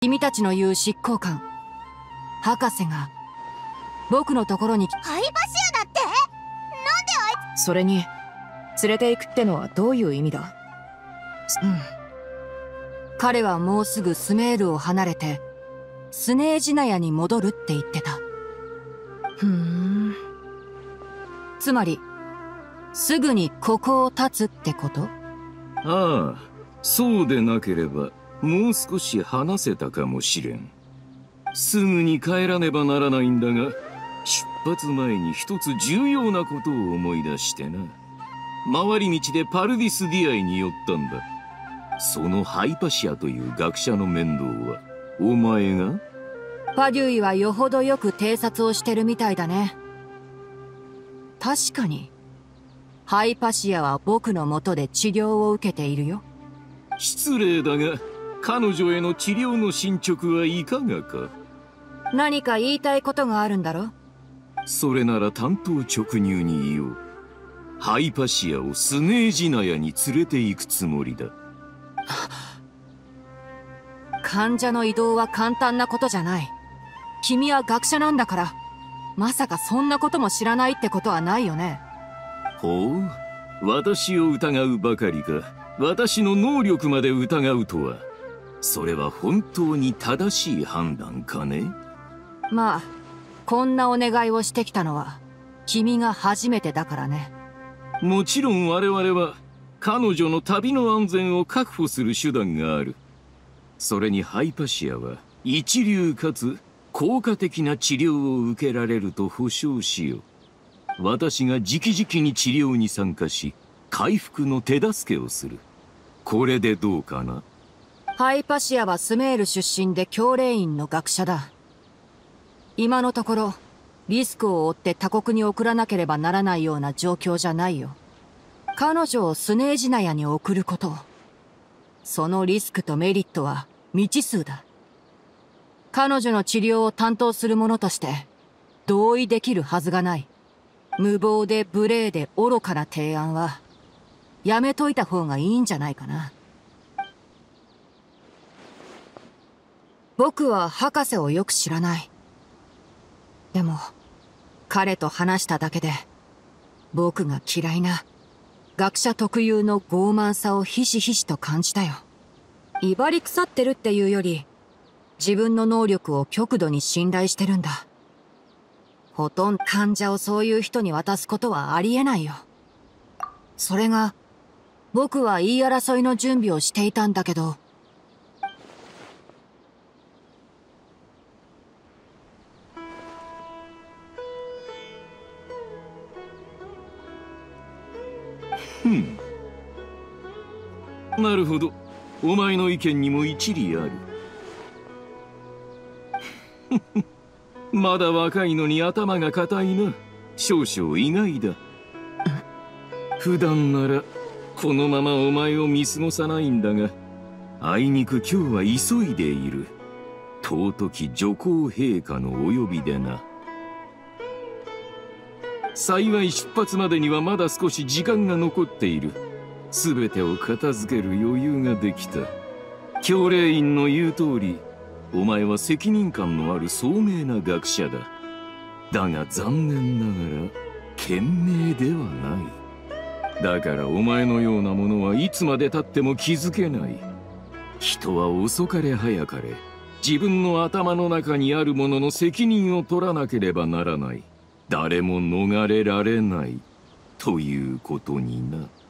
君たちの言う執行官、博士が僕のところに。 ハイパシアだって。なんであいそれに連れて行くってのはどういう意味だ？ 彼はもうすぐスメールを離れてスネージナヤに戻るって言ってた。つまりすぐにここを立つってこと？ ああ、そうでなければもう少し話せたかもしれん。すぐに帰らねばならないんだが、出発前に一つ重要なことを思い出してな。回り道でパルディスディアイに寄ったんだ。そのハイパシアという学者の面倒はお前が？ パデュイはよほどよく偵察をしてるみたいだね。確かにハイパシアは僕の下で治療を受けているよ。 失礼だが、彼女への治療の進捗はいかがか？ 何か言いたいことがあるんだろ？ それなら単刀直入に言おう。ハイパシアをスネージナヤに連れて行くつもりだ。 患者の移動は簡単なことじゃない。君は学者なんだから、まさかそんなことも知らないってことはないよね。 ほう、私を疑うばかりか。私の能力まで疑うとは。それは本当に正しい判断かね？ まあ、こんなお願いをしてきたのは君が初めてだからね。 もちろん我々は彼女の旅の安全を確保する手段がある。それにハイパシアは一流かつ効果的な治療を受けられると保証しよう。私が直々に治療に参加し、回復の手助けをする。これでどうかな？ ハイパシアはスメール出身で教令員の学者だ。今のところリスクを負って他国に送らなければならないような状況じゃないよ。彼女をスネージナヤに送ること、そのリスクとメリットは未知数だ。彼女の治療を担当する者として同意できるはずがない。無謀で無礼で愚かな提案はやめといた方がいいんじゃないかな。僕は博士をよく知らない。でも彼と話しただけで僕が嫌いな学者特有の傲慢さをひしひしと感じたよ。威張り腐ってるっていうより、自分の能力を極度に信頼してるんだ。ほとんど患者をそういう人に渡すことはありえないよ。それが、僕は言い争いの準備をしていたんだけど、 なるほど。お前の意見にも一理ある。まだ若いのに頭が固いな。少々意外だ。普段ならこのままお前を見過ごさないんだが、あいにく今日は急いでいる。尊き女皇陛下のお呼びでな。幸い出発までにはまだ少し時間が残っている。全てを片付ける余裕ができた。教令員の言う通り、お前は責任感のある聡明な学者だ。だが残念ながら賢明ではない。だからお前のようなものはいつまで経っても気づけない。人は遅かれ早かれ自分の頭の中にあるものの責任を取らなければならない。誰も逃れられないということにな。